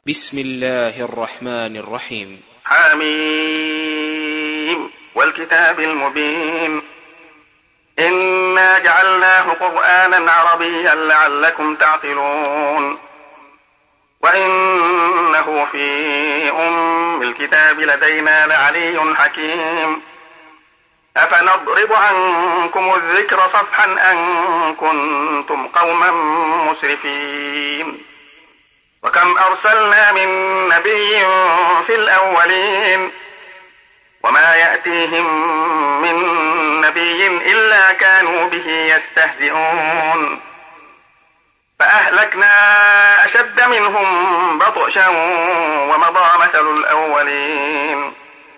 بسم الله الرحمن الرحيم. حميم والكتاب المبين إنا جعلناه قرآنا عربيا لعلكم تعقلون وإنه في أم الكتاب لدينا لعلي حكيم أفنضرب عنكم الذكر صفحا أن كنتم قوما مسرفين وكم أرسلنا من نبي في الأولين وما يأتيهم من نبي إلا كانوا به يستهزئون فأهلكنا أشد منهم بطشا ومضى مثل الأولين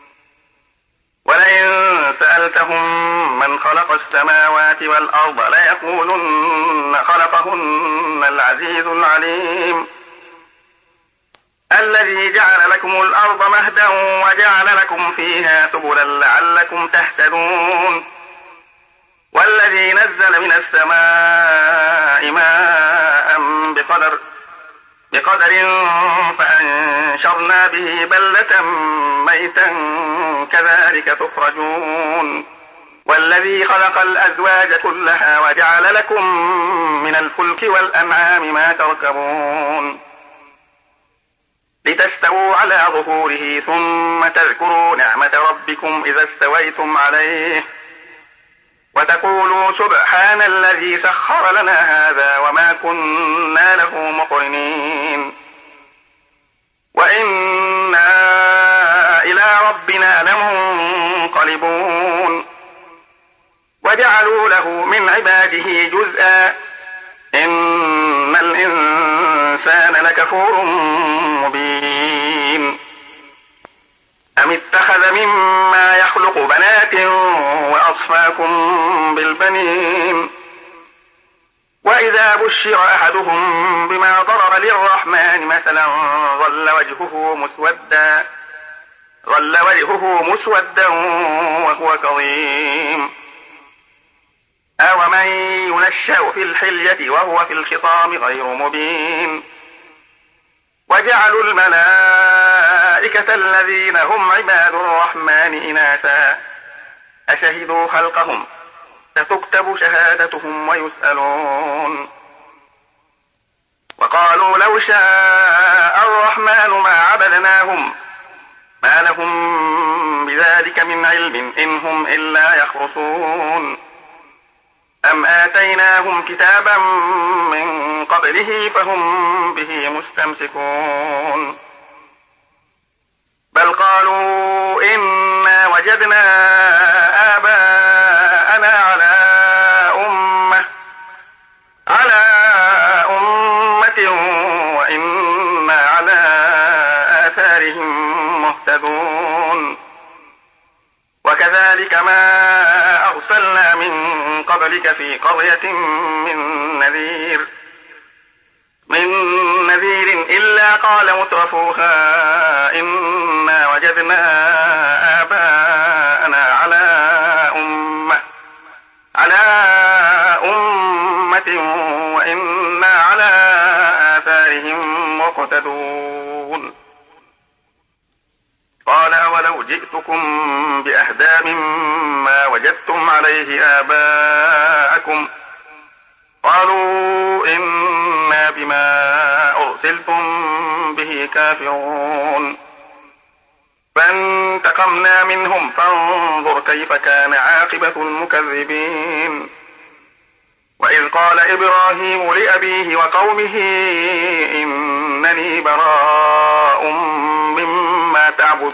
ولئن سألتهم من خلق السماوات والأرض ليقولن خلقهن العزيز العليم الذي جعل لكم الأرض مهدا وجعل لكم فيها سبلا لعلكم تهتدون والذي نزل من السماء ماء بقدر فأنشرنا به بلدة ميتا كذلك تخرجون والذي خلق الأزواج كلها وجعل لكم من الفلك والأنعام ما تركبون لتستووا على ظهوره ثم تذكروا نعمة ربكم إذا استويتم عليه وتقولوا سبحان الذي سخر لنا هذا وما كنا له مقرنين وإنا إلى ربنا لمنقلبون وجعلوا له من عباده جزءا إن الإنسان لكفور مبين أم اتخذ مما يخلق بنات وأصفاكم بالبنين وإذا بشر أحدهم بما ضرب للرحمن مثلا ظل وجهه مسودا وهو كظيم أومن ينشأ في الحلية وهو في الخصام غير مبين وجعلوا الملائكة الذين هم عباد الرحمن إناثا أشهدوا خلقهم ستكتب شهادتهم ويسألون وقالوا لو شاء الرحمن ما عبدناهم ما لهم بذلك من علم إن هم إلا يخرصون أم آتيناهم كتابا من قبله فهم به مستمسكون بل قالوا إنا وجدنا آباءنا على أمة وإنا على آثارهم مهتدون وكذلك ما أرسلنا من قبلك في قرية من نذير إلا قال مترفوها إنا وجدنا آباءنا على أمة وإنا على آثارهم مقتدون قال ولو جئتكم بأهدى مما وجدتم عليه آباءكم قالوا إنا بما أرسلتم به كافرون فانتقمنا منهم فانظر كيف كان عاقبة المكذبين وإذ قال إبراهيم لأبيه وقومه إنني براء مما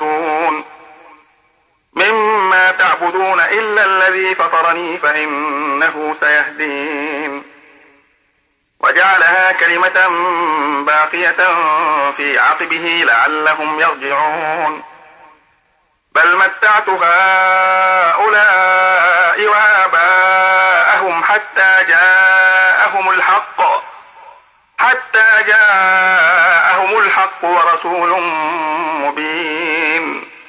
تعبدون إلا الذي فطرني فإنه سيهدين وجعلها كلمة باقية في عقبه لعلهم يرجعون بل متعت هؤلاء وآباءهم حتى جاءهم الحق ورسول مبين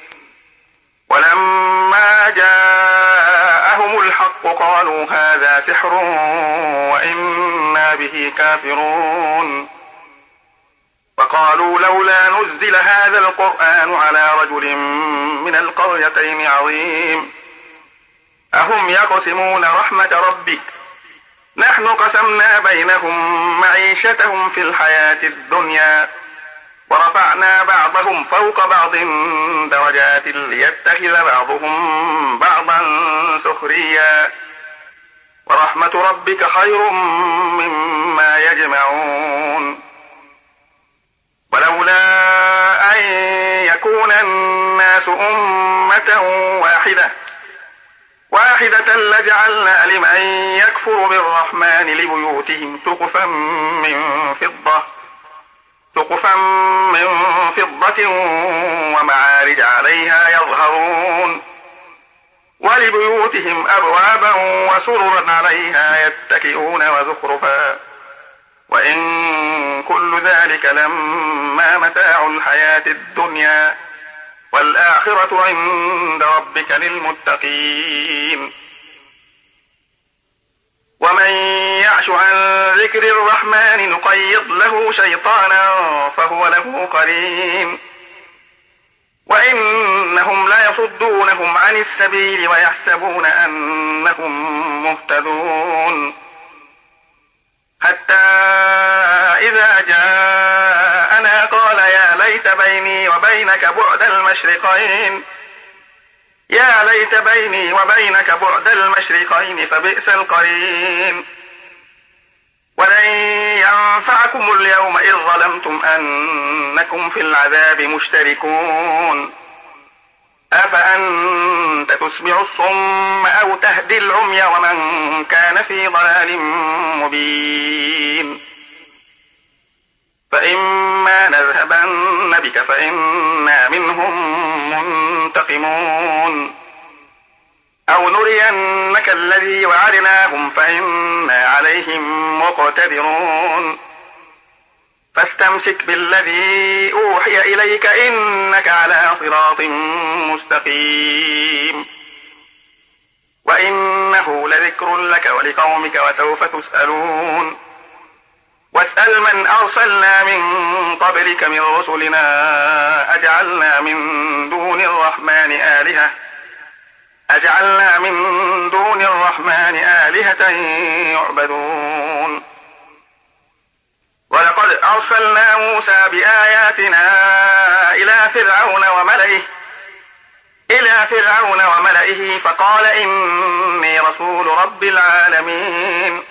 ولما جاءهم الحق قالوا هذا سحر وإنا به كافرون وقالوا لولا نزل هذا القرآن على رجل من القريتين عظيم أهم يقسمون رحمة ربك نحن قسمنا بينهم معيشتهم في الحياة الدنيا ورفعنا بعضهم فوق بعض درجات ليتخذ بعضهم بعضا سخريا ورحمة ربك خير مما يجمعون ولولا أن يكون الناس أمة واحدة لجعلنا لمن يكفر بالرحمن لبيوتهم سقفا من فضة ومعارج عليها يظهرون ولبيوتهم أبوابا وسررا عليها يتكئون وزخرفا وإن كل ذلك لما متاع الحياة الدنيا والآخرة عند ربك للمتقين ومن يعش عن ذكر الرحمن نقيض له شيطانا فهو له قرين وإنهم ليصدونهم عن السبيل ويحسبون أنهم مهتدون حتى إذا جاءنا قال يا ليت بيني وبينك بعد المشرقين فبئس القرين ولن ينفعكم اليوم إذ ظلمتم أنكم في العذاب مشتركون أفأنت تسمع الصم أو تهدي العمي ومن كان في ضلال مبين فإما نذهبن بك فإنا منهم منتقمون أو نرينك الذي وعدناهم فإنا عليهم مقتدرون فاستمسك بالذي أوحي إليك إنك على صراط مستقيم وإنه لذكر لك ولقومك وسوف تسألون واسأل من أرسلنا من قبلك من رسلنا أجعلنا من دون الرحمن آلهة يعبدون ولقد أرسلنا موسى بآياتنا إلى فرعون وملئه فقال إني رسول رب العالمين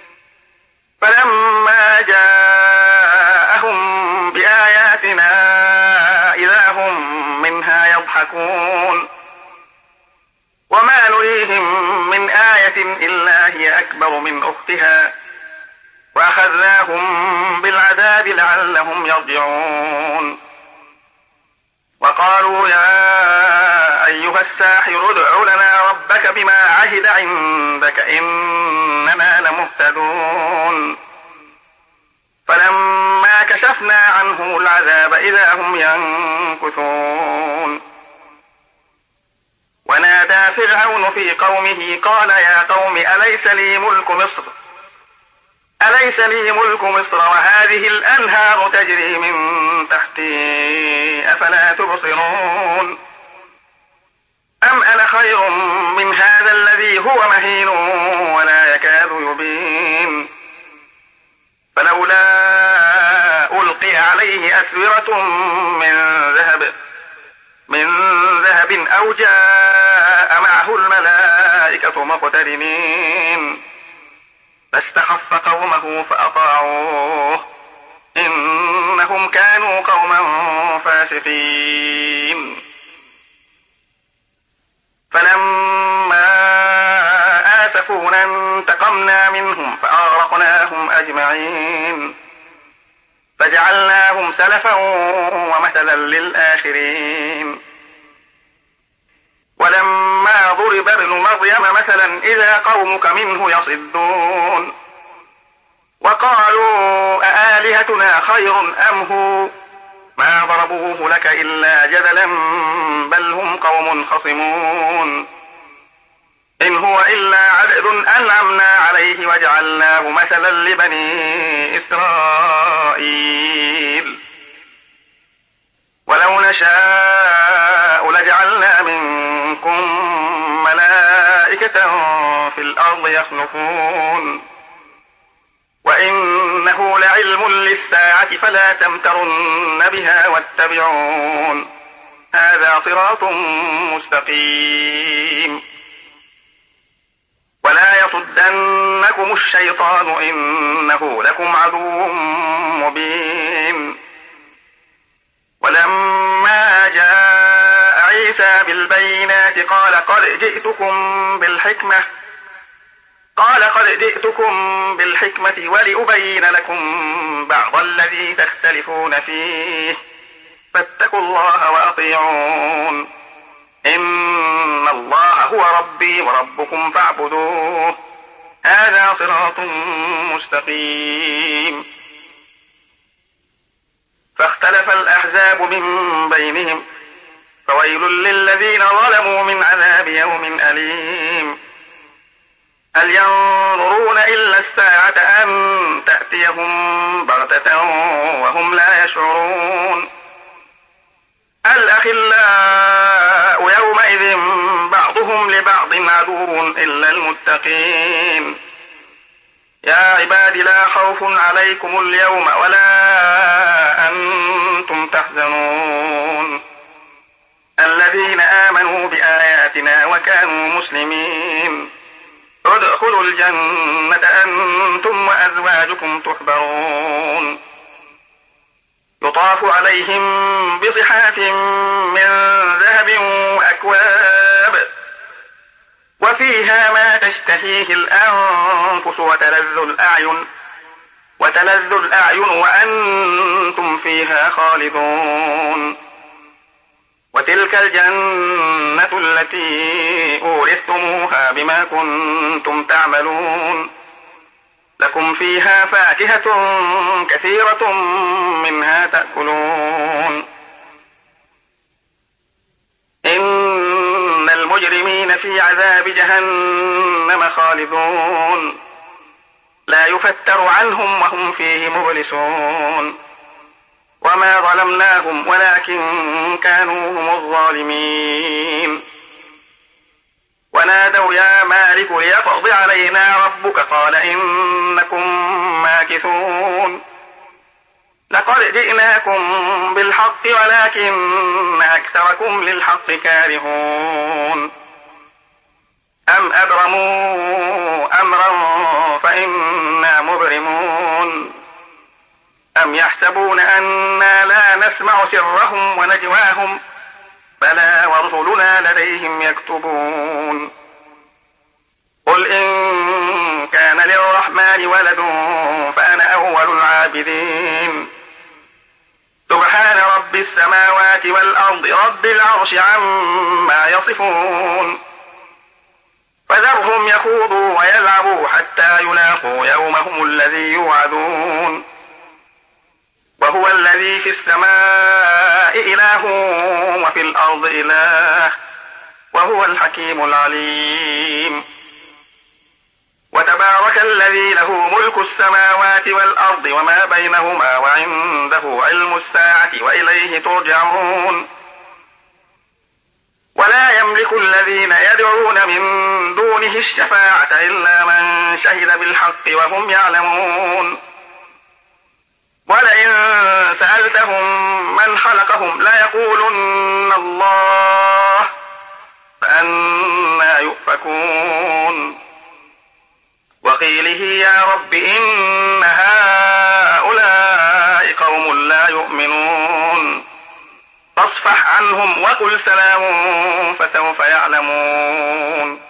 فلما جاءهم بآياتنا إذا هم منها يضحكون وما نريهم من آية إلا هي أكبر من أختها وأخذناهم بالعذاب لعلهم يرجعون وقالوا يا أيها الساحر ادع لنا ربك بما عهد عندك إننا لمهتدون فلما كشفنا عنهم العذاب إذا هم ينكثون ونادى فرعون في قومه قال يا قوم أليس لي ملك مصر وهذه الأنهار تجري من تحتي أفلا تبصرون أم أنا خير من هذا الذي هو مهين ولا يكاد يبين فلولا ألقي عليه أسورة من ذهب أو جاء معه الملائكة مقترنين فاستخف قومه فأطاعوه إنهم كانوا قوما فاسقين فلما آسفونا انتقمنا منهم فأغرقناهم أجمعين فجعلناهم سلفا ومثلا للآخرين ولما ضرب ابن مريم مثلا إذا قومك منه يصدون وقالوا أآلهتنا خير أم هو ما ضربوه لك إلا جدلا بل هم قوم خصمون إن هو إلا عبد أنعمنا عليه وجعلناه مثلا لبني إسرائيل نشاء لجعلنا منكم ملائكة في الأرض يخلفون وإنه لعلم للساعة فلا تمترن بها واتبعون هذا صراط مستقيم ولا يصدنكم الشيطان إنه لكم عدو مبين ولما جاء عيسى بالبينات قال قد جئتكم بالحكمة ولأبين لكم بعض الذي تختلفون فيه فاتقوا الله وأطيعون إن الله هو ربي وربكم فاعبدوه هذا صراط مستقيم فاختلف الأحزاب من بينهم فويل للذين ظلموا من عذاب يوم أليم هل ينظرون إلا الساعة أن تأتيهم بغتة وهم لا يشعرون الأخلاء يومئذ بعضهم لبعض عدو إلا المتقين يا عباد لا خوف عليكم اليوم ولا أنتم تحزنون الذين آمنوا بآياتنا وكانوا مسلمين ادخلوا الجنة أنتم وأزواجكم تحبرون يطاف عليهم بصحاف من ذهب وأكواب وفيها ما تشتهيه الأنفس وتلذ الأعين وأنتم فيها خالدون وتلك الجنة التي أورثتموها بما كنتم تعملون لكم فيها فاكهة كثيرة منها تأكلون إن المجرمين في عذاب جهنم خالدون لا يفتر عنهم وهم فيه مبلسون وما ظلمناهم ولكن كانوا هم الظالمين ونادوا يا مالك ليقض علينا ربك قال إنكم ماكثون لقد جئناكم بالحق ولكن أكثركم للحق كارهون أم أبرموا أمرا فإنا مبرمون أم يحسبون أنا لا نسمع سرهم ونجواهم بلى ورسلنا لديهم يكتبون قل إن كان للرحمن ولد فأنا أول العابدين سبحان رب السماوات والأرض رب العرش عما يصفون فذرهم يخوضوا ويلعبوا حتى يلاقوا يومهم الذي يوعدون وهو الذي في السماء إله وفي الأرض إله وهو الحكيم العليم وتبارك الذي له ملك السماوات والأرض وما بينهما وعنده علم الساعة وإليه ترجعون ولا يملك الذين يدعون من دونه الشفاعة إلا من شهد بالحق وهم يعلمون ولئن سألتهم من خلقهم ليقولن الله فأنى يؤفكون وقيله يا رب إن هؤلاء قوم لا يؤمنون فاصفح عنهم وقل سلام فسوف يعلمون